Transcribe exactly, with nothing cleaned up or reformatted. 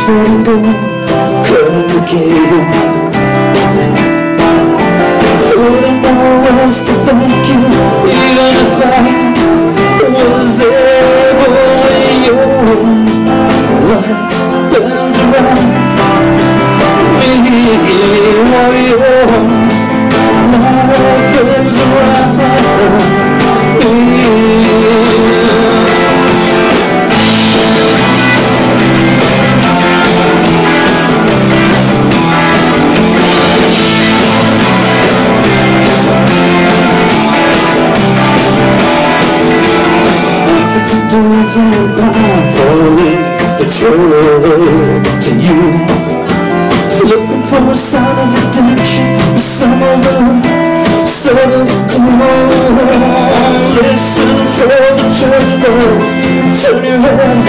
let it go, cut the cable. All I know was to thank you, even if I was ever when your light burns around me, while your light burns around me. Doing ten pound following the trail to you, looking for a sign of redemption, some other sort of clue. Listen for the church bells, turn your head